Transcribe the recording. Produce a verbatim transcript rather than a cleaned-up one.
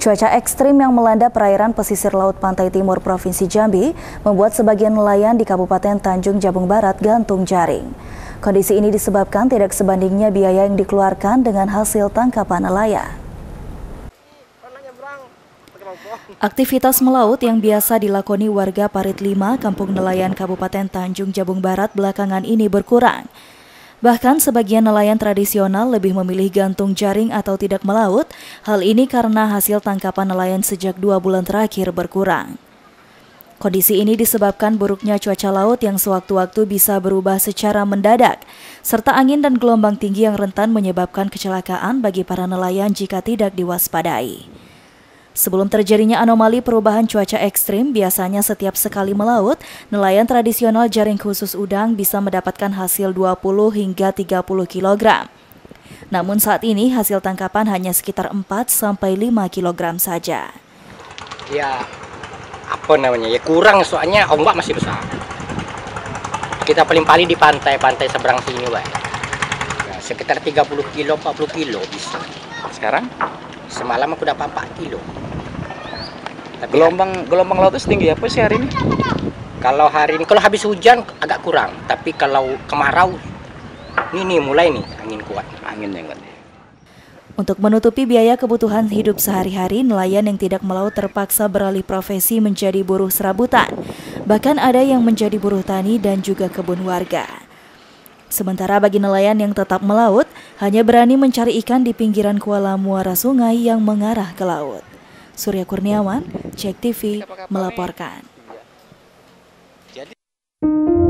Cuaca ekstrim yang melanda perairan pesisir laut pantai timur Provinsi Jambi membuat sebagian nelayan di Kabupaten Tanjung Jabung Barat gantung jaring. Kondisi ini disebabkan tidak sebandingnya biaya yang dikeluarkan dengan hasil tangkapan nelayan. Aktivitas melaut yang biasa dilakoni warga Parit lima, Kampung Nelayan Kabupaten Tanjung Jabung Barat belakangan ini berkurang. Bahkan sebagian nelayan tradisional lebih memilih gantung jaring atau tidak melaut, hal ini karena hasil tangkapan nelayan sejak dua bulan terakhir berkurang. Kondisi ini disebabkan buruknya cuaca laut yang sewaktu-waktu bisa berubah secara mendadak, serta angin dan gelombang tinggi yang rentan menyebabkan kecelakaan bagi para nelayan jika tidak diwaspadai. Sebelum terjadinya anomali perubahan cuaca ekstrim, biasanya setiap sekali melaut, nelayan tradisional jaring khusus udang bisa mendapatkan hasil dua puluh hingga tiga puluh kilogram. Namun saat ini hasil tangkapan hanya sekitar empat sampai lima kilogram saja. Ya, apa namanya? Ya kurang soalnya ombak masih besar. Kita paling-paling di pantai-pantai seberang sini, Pak. Ya, sekitar tiga puluh kilo, empat puluh kilo bisa. Sekarang? Semalam aku dapat empat kilo. Tapi gelombang ya, gelombang laut itu setinggi apa sih hari ini? Kalau hari ini, kalau habis hujan agak kurang. Tapi kalau kemarau, ini nih mulai nih angin kuat. Angin yang kuat. Untuk menutupi biaya kebutuhan hidup sehari-hari, nelayan yang tidak melaut terpaksa beralih profesi menjadi buruh serabutan. Bahkan ada yang menjadi buruh tani dan juga kebun warga. Sementara bagi nelayan yang tetap melaut, hanya berani mencari ikan di pinggiran kuala muara sungai yang mengarah ke laut. Surya Kurniawan, Cek T V, melaporkan.